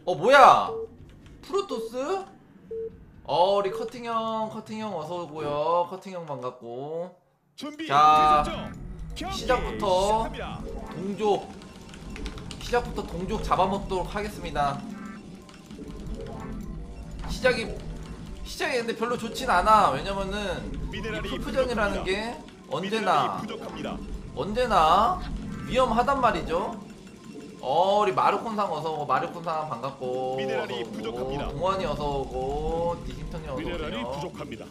뭐야? 프로토스? 우리 커팅형 어서오고요. 커팅형 반갑고. 자, 시작부터 동족 잡아먹도록 하겠습니다. 시작이 근데 별로 좋진 않아. 왜냐면은 이 푸프전이라는 게 언제나 위험하단 말이죠. 우리 마르콘상 어서오고. 마르콘상 반갑고. 미네랄이 부족합니다. 동원이 어서오고. 디신턴이 미네랄이 어서오세요. 부족합니다.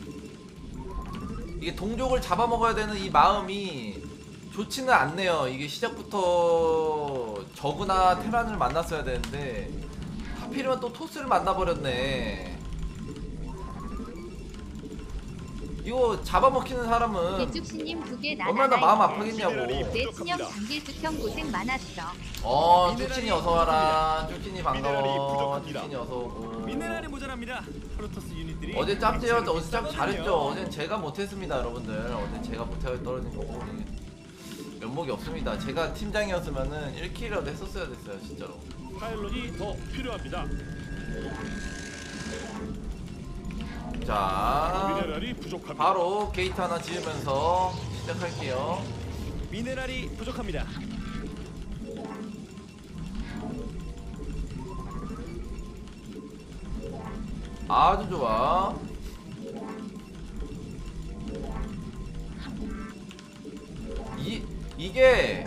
이게 동족을 잡아먹어야 되는 이 마음이 좋지는 않네요. 이게 시작부터 저그나 테란을 만났어야 되는데 하필이면 또 토스를 만나버렸네. 이거 잡아먹히는 사람은 개죽씨님 2개 얼마나 마음 아프겠냐고. 내 친형 장길숙형 고생 많았어. 쭈친이 어서와라. 쭈친이 반가워. 미네랄이 쭈친이 어서오고. 미네랄이 모자랍니다. 프로토스 유닛들이 어제 짭제요. 어제 짭 잘했죠. 어젠 제가 못했습니다 여러분들. 어제 제가 못해서 떨어진 거고 면목이 없습니다. 제가 팀장이었으면은 1킬이라도 했었어야 됐어요 진짜로. 파일럿이 더 필요합니다. 자, 미네랄이 부족합니다. 바로 게이트 하나 지으면서 시작할게요. 미네랄이 부족합니다. 아주 좋아. 이게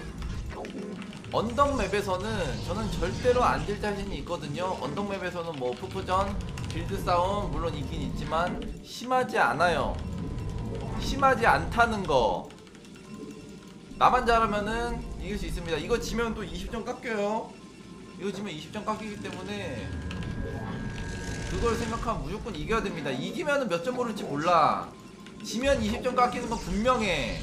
언덕맵에서는 저는 절대로 안 질 자신이 있거든요. 언덕맵에서는 뭐 푸푸전 빌드 싸움 물론 있긴 있지만 심하지 않아요. 심하지 않다는 거. 나만 잘하면은 이길 수 있습니다. 이거 지면 또 20점 깎여요. 이거 지면 20점 깎이기 때문에 그걸 생각하면 무조건 이겨야 됩니다. 이기면은 몇 점 오를지 몰라. 지면 20점 깎이는 건 분명해.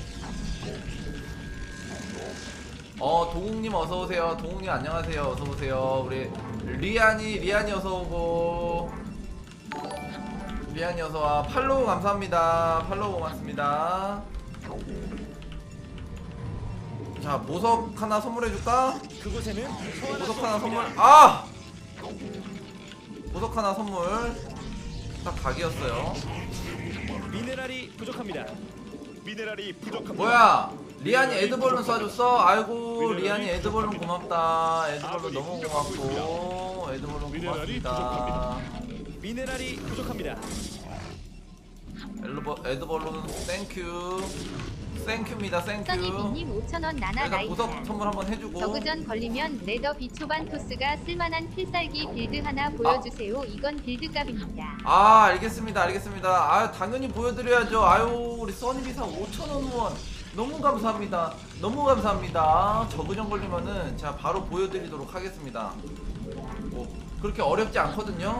도국님 어서오세요. 도국님 안녕하세요. 어서오세요. 우리 리안이 어서오고. 리안이 어서와. 팔로우 감사합니다. 팔로우 고맙습니다. 자, 보석 하나 선물해줄까? 그곳에는 보석 하나 선물. 보석 하나 선물. 딱 각이었어요. 미네랄이 부족합니다. 미네랄이 부족합니다. 뭐야? 리안이 에드벌룬 쏴줬어? 아이고 리안이 에드벌룬 고맙다. 에드벌룬 너무 고맙고. 에드벌룬 고맙습니다. 미네랄이 부족합니다. 에드벌룬 땡큐. 땡큐입니다. 땡큐. 써니비님 5,000원 나나 내가 나이스. 보석 선물 한번 해주고. 저그전 걸리면 레더 비초반 토스가 쓸만한 필살기 빌드 하나 보여주세요. 이건 빌드값입니다. 알겠습니다. 당연히 보여드려야죠. 우리 써니비상 5,000원 후원 너무 감사합니다. 저그전 걸리면은 제가 바로 보여드리도록 하겠습니다. 그렇게 어렵지 않거든요.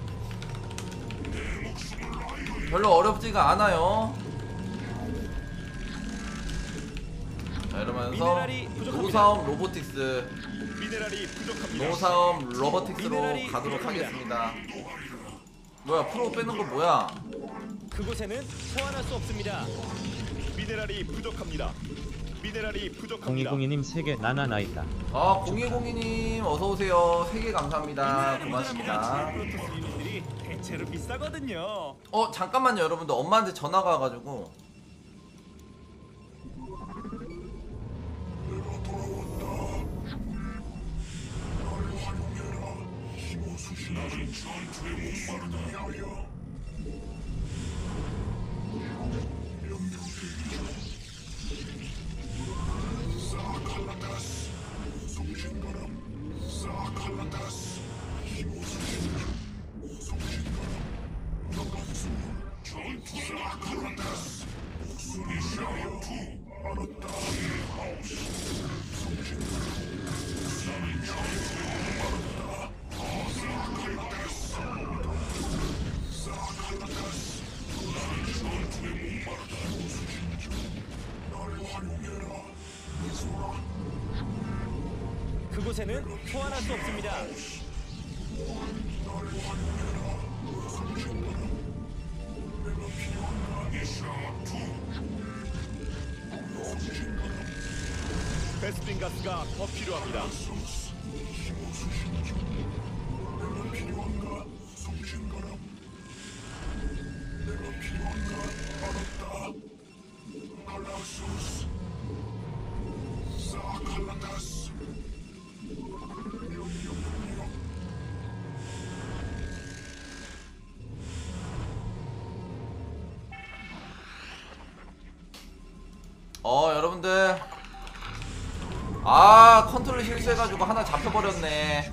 별로 어렵지가 않아요. 자, 이러면서 노사움 로보틱스 미네랄이 부족합니다. 노사움 로보틱스로 미네랄이 가도록 부족합니다. 하겠습니다. 뭐야 프로 빼는 거 뭐야? 그곳에는 소환할 수 없습니다. 미네랄이 부족합니다. 미네랄이 부족합니다. 0202님 3개 나나 나있다. 0202님 어서오세요. 3개 감사합니다. 고맙습니다. 프로토스 유닛들이 대체로 비싸거든요. 잠깐만요 여러분들. 엄마한테 전화가 와가지고. 그곳에는 소환할 수 없습니다. 베스핀 가스가 더 필요합니다. 여러분들. 아, 컨트롤 실수해가지고 하나 잡혀버렸네.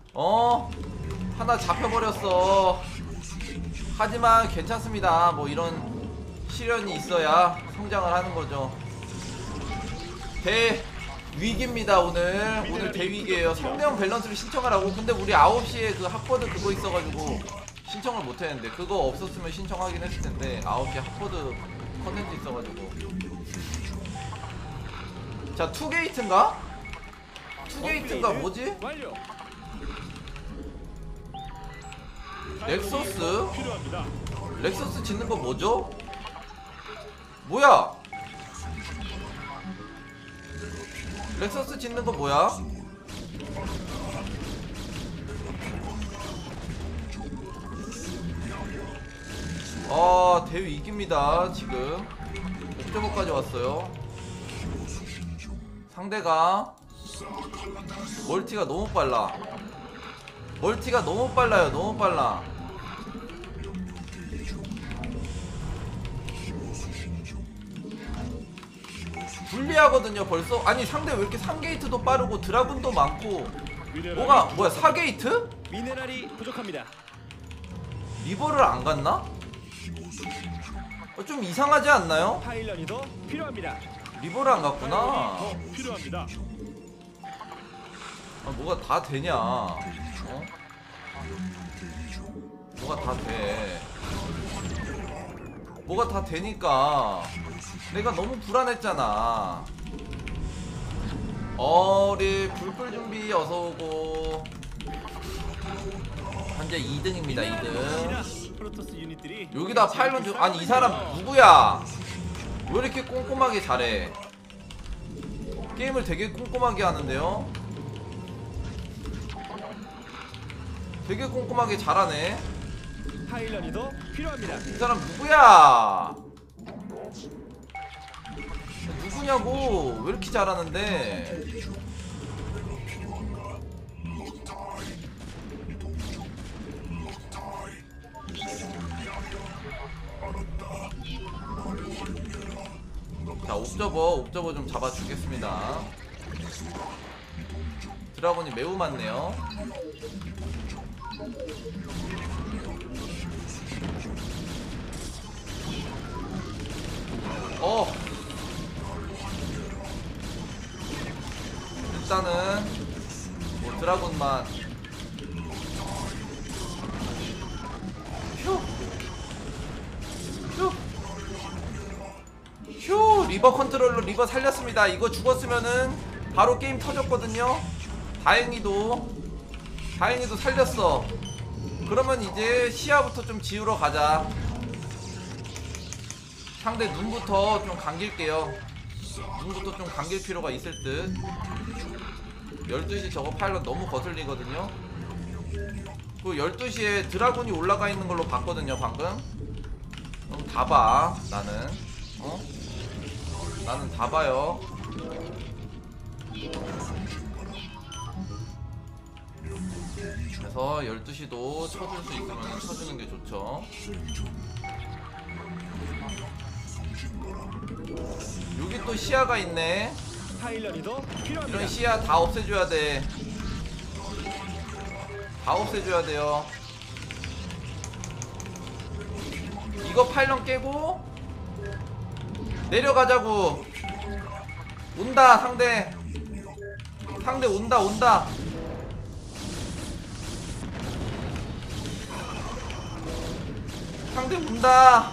하나 잡혀버렸어. 하지만 괜찮습니다. 뭐 이런 시련이 있어야 성장을 하는 거죠. 대위기입니다. 오늘 대위기예요. 성대형 밸런스를 신청하라고. 근데 우리 9시에 그 핫보드 그거 있어가지고 신청을 못했는데, 그거 없었으면 신청하긴 했을 텐데 9시에 핫보드 컨텐츠 있어가지고. 자, 투게이트인가? 투게이트인가 뭐지? 완료. 렉서스? 필요합니다. 렉서스 짓는 거 뭐죠? 뭐야? 렉서스 짓는 거 뭐야? 아, 대위 이깁니다. 지금 옥저버까지 왔어요. 상대가 멀티가 너무 빨라. 멀티가 너무 빨라요. 너무 빨라. 불리하거든요 벌써. 아니 상대 왜 이렇게 3게이트도 빠르고 드라군도 많고. 뭐야 4게이트? 미네랄이 부족합니다. 리버를 안 갔나? 좀 이상하지 않나요? 파일런이 더 필요합니다. 리버를 안 갔구나. 더 필요합니다. 아, 뭐가 다 되냐? 뭐가 다 돼? 뭐가 다 되니까 내가 너무 불안했잖아. 우리 불끌 준비 어서오고. 현재 2등입니다. 2등. 프로토스 유닛들이 여기다 파일런 중. 아니 이 사람 누구야? 왜 이렇게 꼼꼼하게 잘해? 게임을 되게 꼼꼼하게 하는데요? 되게 꼼꼼하게 잘하네. 파일런이 더 필요합니다. 이 사람 누구야? 누구냐고? 왜 이렇게 잘하는데? 자, 옵저버 좀 잡아주겠습니다. 드라곤이 매우 많네요. 일단은 뭐 드라곤만. 휴 리버 컨트롤로 리버 살렸습니다. 이거 죽었으면은 바로 게임 터졌거든요. 다행히도 살렸어. 그러면 이제 시야부터 좀 지우러 가자. 상대 눈부터 좀 감길게요. 눈부터 좀 감길 필요가 있을 듯. 12시 저거 파일럿 너무 거슬리거든요. 그 12시에 드라군이 올라가 있는 걸로 봤거든요 방금. 그럼 다 봐. 나는 다 봐요. 그래서 12시도 쳐줄 수 있으면 쳐주는 게 좋죠. 여기 또 시야가 있네. 파일런이 더 필요합니다. 이런 시야 다 없애줘야 돼. 다 없애줘야 돼요. 이거 파일런 깨고 내려가자고. 온다 상대 온다. 상대 온다.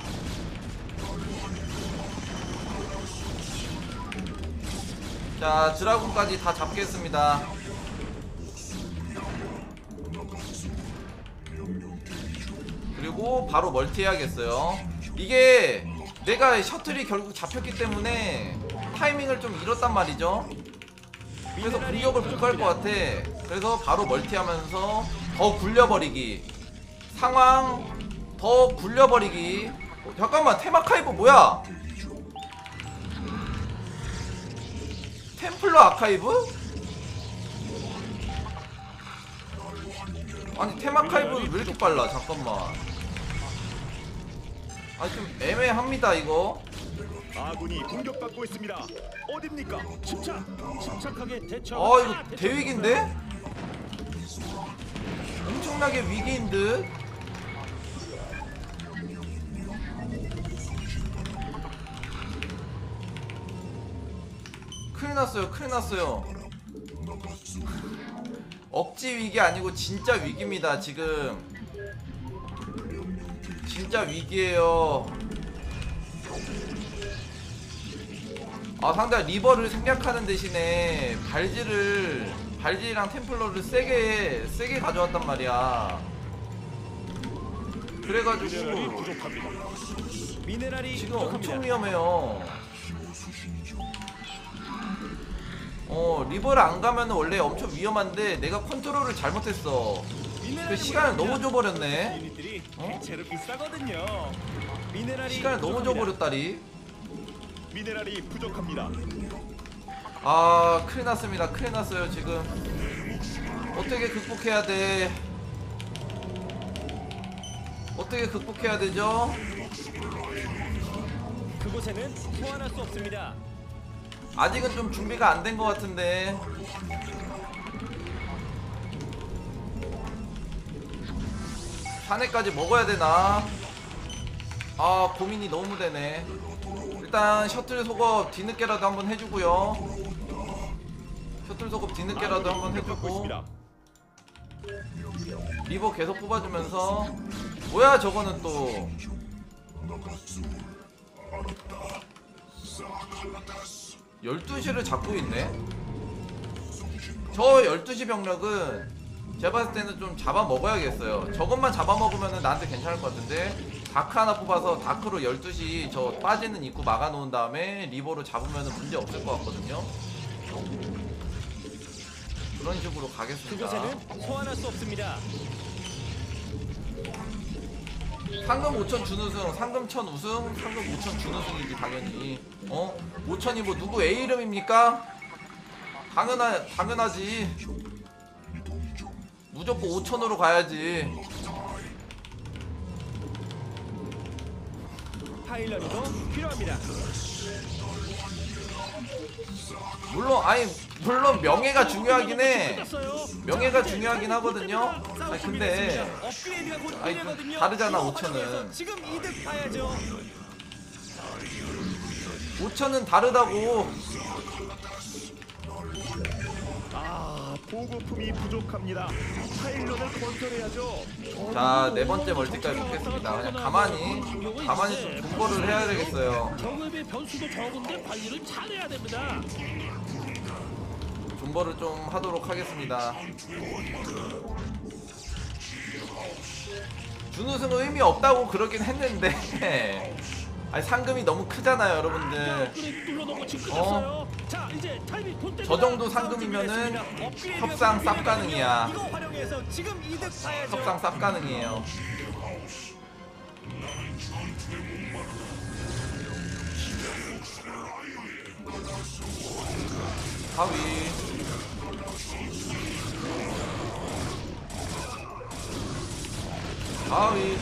자, 드라군까지 다 잡겠습니다. 그리고 바로 멀티 해야겠어요. 이게 내가 셔틀이 결국 잡혔기 때문에 타이밍을 좀 잃었단 말이죠. 그래서 공격을 못 갈 것 같아. 그래서 바로 멀티하면서 더 굴려버리기. 상황 더 굴려버리기. 잠깐만, 테마카이브 뭐야? 템플러 아카이브? 아니 테마카이브는 왜 이렇게 빨라? 잠깐만. 아니 좀 애매합니다 이거. 아군이 공격받고 있습니다. 어딥니까? 침착하게 대처. 이거 대위기인데? 엄청나게 위기인 듯? 큰일 났어요, 큰일 났어요. 억지 위기 아니고 진짜 위기입니다, 지금. 진짜 위기예요. 상대가 리버를 생략하는 대신에 발질이랑 템플러를 세게 가져왔단 말이야. 미네랄이 그래가지고 부족합니다. 미네랄이 지금 부족합니다. 엄청 위험해요. 리버를 안 가면 원래 엄청 위험한데 내가 컨트롤을 잘못했어. 그 시간을 너무 줘버렸네. 유닛들이 어? 대체로 비싸거든요. 미네랄이 시간을 너무 부족합니다. 줘버렸다리. 미네랄이 부족합니다. 큰일 났습니다. 큰일 났어요, 지금. 어떻게 극복해야 돼? 어떻게 극복해야 되죠? 그곳에는 소환할 수 없습니다. 아직은 좀 준비가 안 된 것 같은데. 사내까지 먹어야 되나? 고민이 너무 되네. 일단 셔틀 속업 뒤늦게라도 한번 해주고요. 셔틀 속업 뒤늦게라도 한번 공격받고 해주고. 있습니다. 리버 계속 뽑아주면서. 뭐야 저거는 또. 열 12시를 잡고 있네. 저 12시 병력은 제가 봤을 때는 좀 잡아먹어야겠어요. 저것만 잡아먹으면 나한테 괜찮을 것 같은데, 다크 하나 뽑아서 다크로 12시 저 빠지는 입구 막아놓은 다음에 리버로 잡으면 문제 없을 것 같거든요. 그런 식으로 가겠습니다. 그곳에는 소환할 수 없습니다. 상금 5천 준우승, 상금 1000 우승, 상금 5천 준우승이지 당연히. 5천이 뭐 누구 A 이름입니까? 당연하지. 무조건 5천으로 가야지. 파일럿이 더 필요합니다. 물론 명예가 중요하긴 해. 끝났어요. 명예가 중요하긴 하거든요. 싸울 근데 준비됐습니다. 업그레이드가 곧 아니, 필요하거든요. 다르잖아, 이거 5천은. 활용해서 지금 이득 봐야죠. 5천은 다르다고. 보급품이 부족합니다. 파일럿을 건설해야죠. 자, 네 번째 멀티까지 먹겠습니다. 그냥 가만히 좀 공부를 해야 되겠어요. 경험의 변수도 적은데 관리를 잘해야 됩니다. 존버를 좀 하도록 하겠습니다. 준우승은 의미 없다고 그러긴 했는데 아니 상금이 너무 크잖아요, 여러분들. 업그레이드 눌러놓고 지금 끝났어요. 자, 이제 타이밍 돈 저 정도 상금이면은 협상 쌉 가능이야. 이거 활용해서 지금 이득 봐야죠. 협상 쌉 가능이에요. 하위. 하위.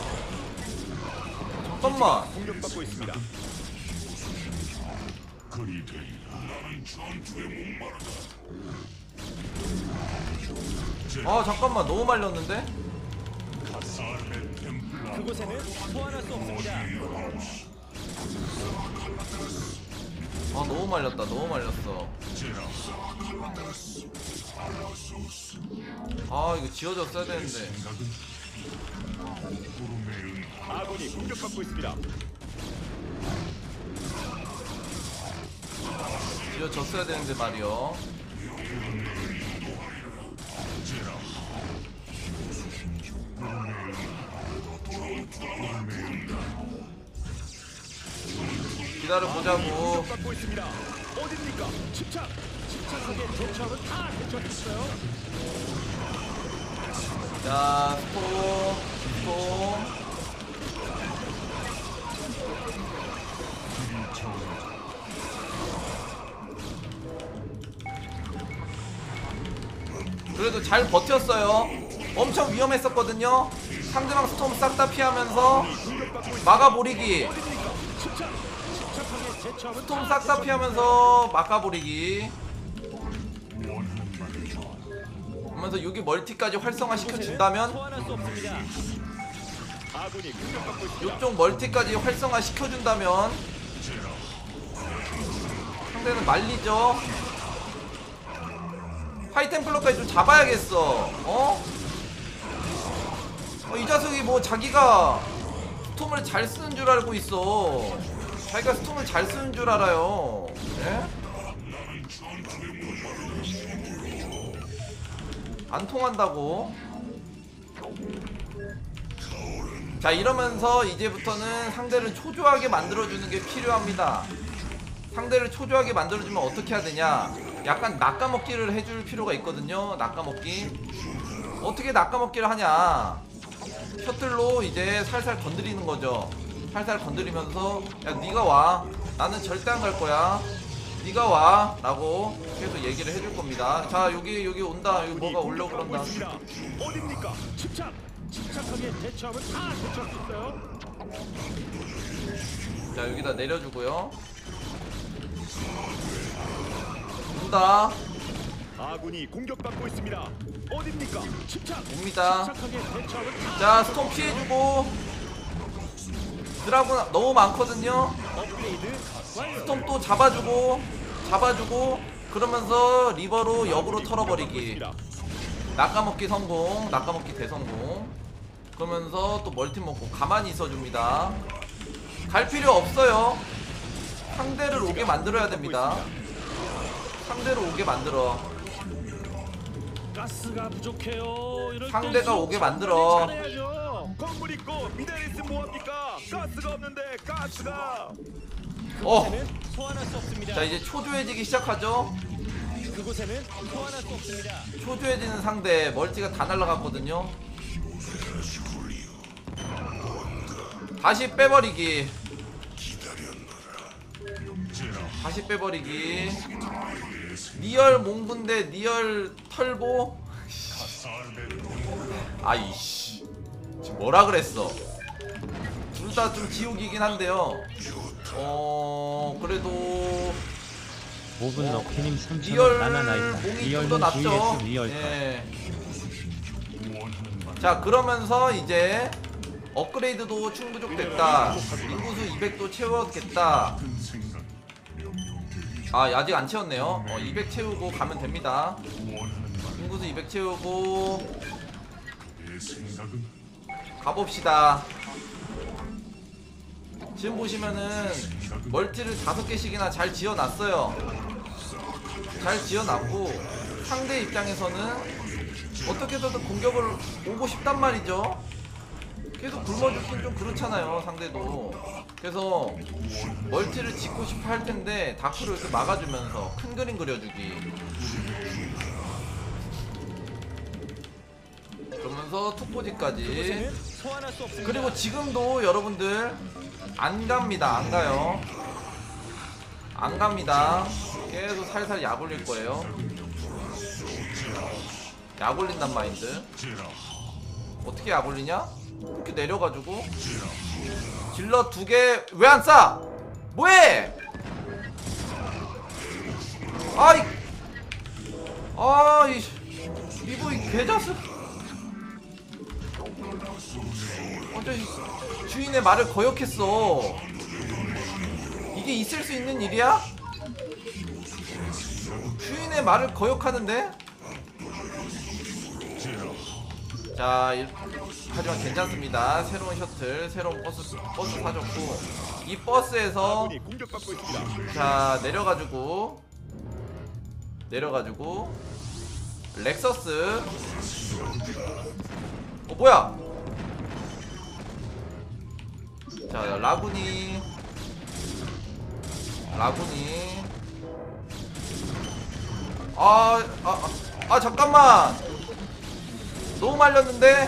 잠깐만. 공격받고 있습니다. 잠깐만, 너무 말렸는데? 그곳에는 소환할 수 없습니다. 너무 말렸다, 너무 말렸어. 이거 지워졌어야 되는데. 아군이 공격받고 있습니다. 지워졌어야 되는데 말이요. 기다려보자고. 공격받고 있습니다. 어딥니까? 침착하게 대처하면 다 대처했어요. 자, 스톰. 그래도 잘 버텼어요. 엄청 위험했었거든요. 상대방 스톰 싹 다 피하면서 막아버리기. 침착하게 대처하면 스톰 싹 다 피하면서 막아버리기. 그러면서 여기 멀티까지 활성화 시켜준다면, 소환할 수 없습니다. 아군이 공격받고 있습니다. 요쪽 멀티까지 활성화 시켜준다면 상대는 말리죠. 하이템플러까지 좀 잡아야겠어. 이 자석이 뭐 자기가 스톰을 잘 쓰는 줄 알고 있어. 자기가 스톰을 잘 쓰는 줄 알아요. 예? 안 통한다고. 자, 이러면서 이제부터는 상대를 초조하게 만들어주는 게 필요합니다. 상대를 초조하게 만들어주면 어떻게 해야 되냐, 약간 낚아먹기를 해줄 필요가 있거든요. 낚아먹기. 어떻게 낚아먹기를 하냐, 셔틀로 이제 살살 건드리는 거죠. 살살 건드리면서 야 니가 와, 나는 절대 안 갈 거야, 니가 와 라고 계속 얘기를 해줄 겁니다. 자, 여기 온다. 여기 뭐가 오려고 그런다. 어딥니까? 침착하게 대처하면 다 대처할 수 있어요. 자, 여기다 내려주고요. 온다. 아군이 공격받고 있습니다. 어딥니까? 옵니다. 침착하게 대처하면 다 자, 스톰 피해주고. 드라군 너무 많거든요. 업그레이드 완료. 스톰 또 잡아주고 그러면서 리버로 역으로 털어버리기. 낚아먹기 성공, 낚아먹기 대성공. 그러면서 또 멀티 먹고 가만히 있어줍니다. 갈 필요 없어요. 상대를 오게 만들어야 됩니다. 상대를 오게 만들어. 가스가 부족해요. 이럴 때 상대가 오게 만들어. 잘해야죠. 건물 있고 미네리스 뭐합니까? 가스가 없는데 가스가. 그곳에는 소환할 수 없습니다. 자, 이제 초조해지기 시작하죠. 그곳에는 소환할 수 없습니다. 초조해지는 상대 멀티가 다 날라갔거든요. 다시 빼버리기. 다시 빼버리기. 리얼 몽군대 리얼 털보. 아이씨, 지금 뭐라 그랬어. 둘 다 좀 지옥이긴 한데요. 그래도 오븐 럭키님 3,000원 리얼 나나나이다. 몽이 좀 더 리얼몬 낫죠. vs 리얼카. 예. 자, 그러면서 이제 업그레이드도 충부족됐다. 인구수 200도 채웠겠다. 아, 아직 안 채웠네요. 200 채우고 가면 됩니다. 인구수 200 채우고 가봅시다. 지금 보시면은 멀티를 5개씩이나 잘 지어놨어요. 잘 지어놨고 상대 입장에서는 어떻게 해서든 공격을 오고 싶단 말이죠. 계속 굶어죽긴 좀 그렇잖아요, 상대도. 그래서 멀티를 짓고 싶어 할 텐데 다크로 이렇게 막아주면서 큰 그림 그려주기. 그러면서 투포지까지. 그곳에는 소환할 수 없습니다. 그리고 지금도 여러분들 안 갑니다. 안 가요. 안 갑니다. 계속 살살 약 올릴 거예요. 약 올린단 마인드. 어떻게 약 올리냐? 이렇게 내려가지고 질러 2개 왜 안 쏴? 뭐해? 아이 리버 이 개자식. 주인의 말을 거역했어. 이게 있을 수 있는 일이야? 주인의 말을 거역하는데? 자, 하지만 괜찮습니다. 새로운 셔틀, 새로운 버스 사줬고, 이 버스에서 아군이 공격받고 있습니다. 자, 내려가지고 렉서스. 뭐야? 자, 라구니. 잠깐만. 너무 말렸는데?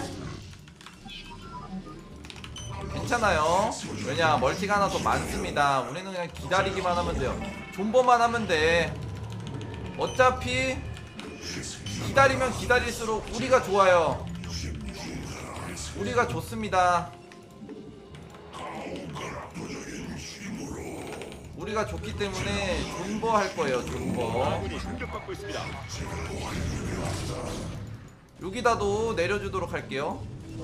괜찮아요. 왜냐, 멀티가 하나 더 많습니다. 우리는 그냥 기다리기만 하면 돼요. 존버만 하면 돼. 어차피 기다리면 기다릴수록 우리가 좋아요. 우리가 좋습니다. 우리가 좋기 때문에 존버 할 거예요. 존버. 아군이 공격받고 있습니다. 여기다도 내려주도록 할게요.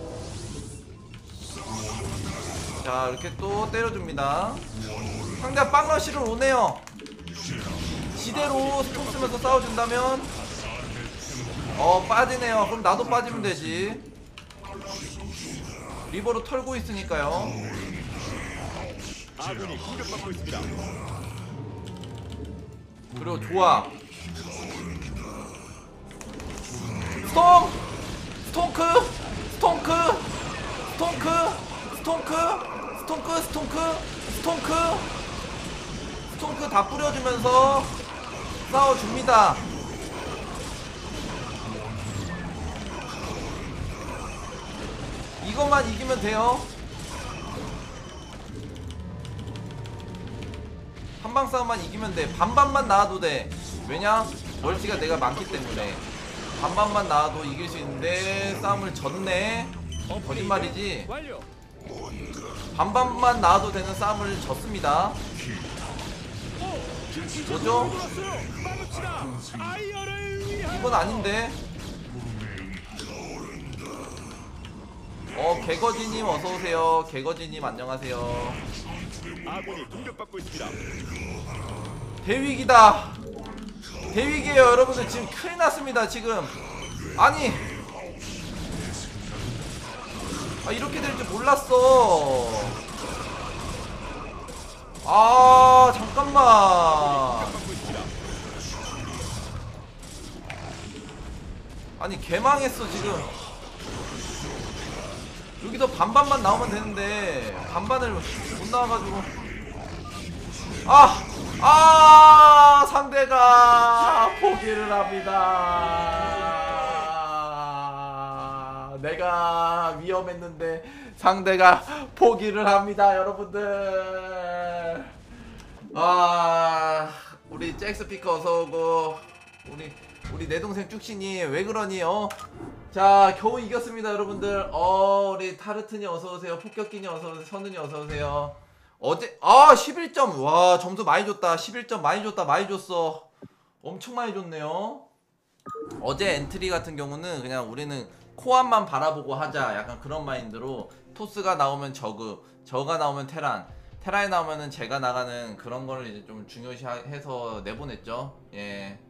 자, 이렇게 또 때려줍니다. 상대가 빵러시를 오네요. 지대로 스톱 쓰면서 싸워준다면 빠지네요. 그럼 나도 빠지면 되지. 리버로 털고 있으니까요. 아군이 공격받고 있습니다. 그리고 좋아. 스톰! 스톤크! 스톤크! 스톤크! 스톤크! 스톤크! 스톤크! 스톤크! 스톤크 다 뿌려주면서 싸워줍니다. 이것만 이기면 돼요. 한방 싸움만 이기면 돼. 반반만 나와도 돼. 왜냐? 멀티가 내가 많기 때문에 반반만 나와도 이길 수 있는데 싸움을 졌네. 거짓말이지. 완료. 반반만 나와도 되는 싸움을 졌습니다. 뭐죠? 마루치가 아이어를 위한 이건 아닌데. 개거지님 어서오세요. 개거지님 안녕하세요. 아군이 공격받고 있습니다. 대위기다. 대위기에요 여러분들. 지금 큰일 났습니다 지금. 아니 이렇게 될 줄 몰랐어. 잠깐만. 공격받고 있습니다. 아니 개망했어 지금. 여기서 반반만 나오면 되는데 반반을 못 나와가지고 상대가 포기를 합니다. 내가 위험했는데 상대가 포기를 합니다 여러분들. 우리 잭스피커 어서오고. 우리 내 동생 쭉신이 왜 그러니? 자, 겨우 이겼습니다 여러분들. 우리 타르트니 어서오세요. 폭격기니 어서오세요. 선은이 어서오세요. 어제 11점. 와, 점수 많이 줬다. 11점 많이 줬다. 많이 줬어. 엄청 많이 줬네요. 어제 엔트리 같은 경우는 그냥 우리는 코앞만 바라보고 하자, 약간 그런 마인드로 토스가 나오면 저가 나오면 테란이 나오면은 제가 나가는 그런 거를 이제 좀 중요시해서 내보냈죠. 예.